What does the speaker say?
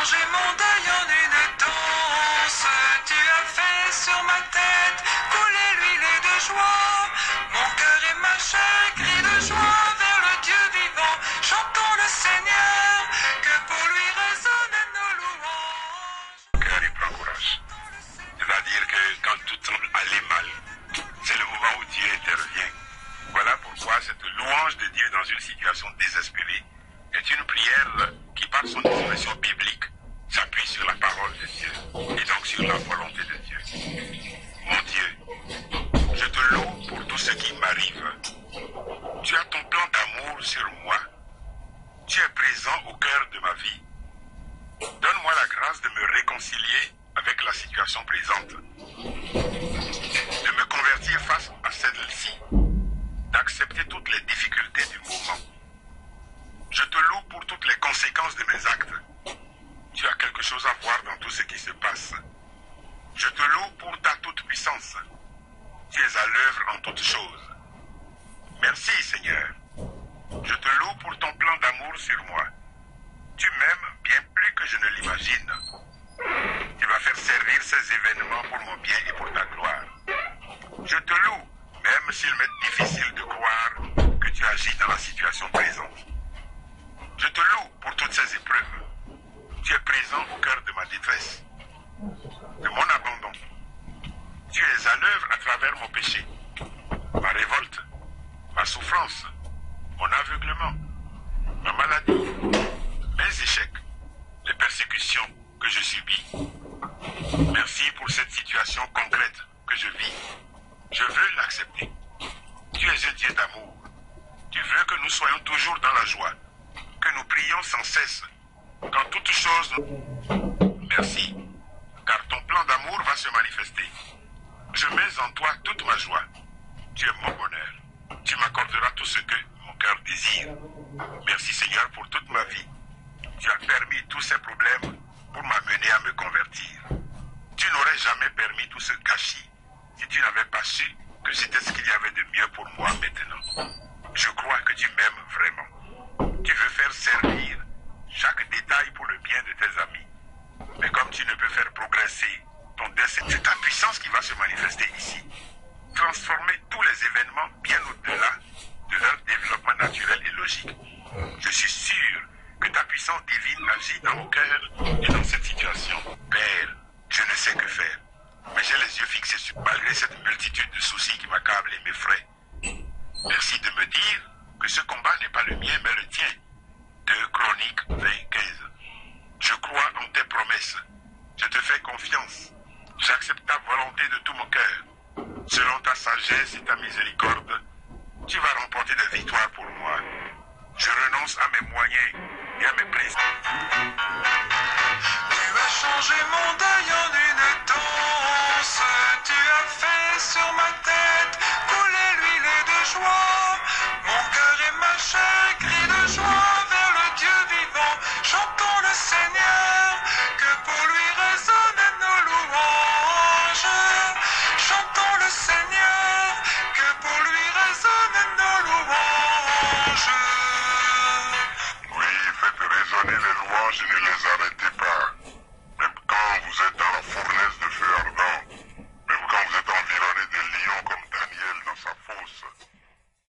changé mon deuil en une danse. Tu as fait sur ma tête couler l'huile de joie. Mon cœur et ma chair crient de joie vers le Dieu vivant. Chantons le Seigneur, que pour lui résonnent nos louanges. Cœur et prends courage. C'est-à-dire que quand tout semble aller mal, c'est le moment où Dieu intervient. Voilà pourquoi cette louange de Dieu dans une situation désespérée est une prière qui, par son expression biblique, s'appuie sur la parole de Dieu et donc sur la volonté de Dieu. Mon Dieu, je te loue pour tout ce qui m'arrive. Tu as ton plan d'amour sur moi. Tu es présent au cœur de ma vie. Donne-moi la grâce de me réconcilier avec la situation présente, de me convertir face à celle-ci, d'accepter toutes les difficultés du moment. Je te loue pour toutes les conséquences de mes actes. Tu as quelque chose à voir dans tout ce qui se passe. Je te loue pour ta toute-puissance. Tu es à l'œuvre en toutes choses. Merci, Seigneur. Je te loue pour ton plan d'amour sur moi. Tu m'aimes bien plus que je ne l'imagine. Tu vas faire servir ces événements pour mon bien et pour ta gloire. Je te loue, même s'il m'est difficile de croire que tu agis dans la situation présente. Je te loue pour toutes ces épreuves. Tu es présent au cœur de ma détresse, de mon abandon. Tu es à l'œuvre à travers mon péché, ma révolte, ma souffrance, mon aveuglement, ma maladie, mes échecs, les persécutions que je subis. Merci pour cette situation concrète que je vis. Je veux l'accepter. Tu es un Dieu d'amour. Tu veux que nous soyons toujours dans la joie, que nous prions sans cesse, quand toute chose... Merci, car ton plan d'amour va se manifester. Je mets en toi toute ma joie. Tu es mon bonheur. Tu m'accorderas tout ce que mon cœur désire. Merci Seigneur pour toute ma vie. Tu as permis tous ces problèmes pour m'amener à me convertir. Tu n'aurais jamais permis tout ce gâchis si tu n'avais pas su que c'était ce qu'il y avait de mieux pour moi maintenant. Je crois que tu m'aimes vraiment. Tu veux faire servir chaque détail pour le bien de tes amis. Mais comme tu ne peux faire progresser ton destin, c'est ta puissance qui va se manifester ici. Transformer tous les événements bien au-delà de leur développement naturel et logique. Je suis sûr que ta puissance divine agit dans mon cœur et dans cette situation. Père, je ne sais que faire, mais j'ai les yeux fixés sur malgré cette multitude de soucis qui m'accablent et m'effraient. Merci de me dire que ce combat n'est pas le mien, mais le tien. 2 Chroniques 20:15. Je crois en tes promesses. Je te fais confiance. J'accepte ta volonté de tout mon cœur. Selon ta sagesse et ta miséricorde, tu vas remporter des victoires pour moi. Je renonce à mes moyens et à mes principes.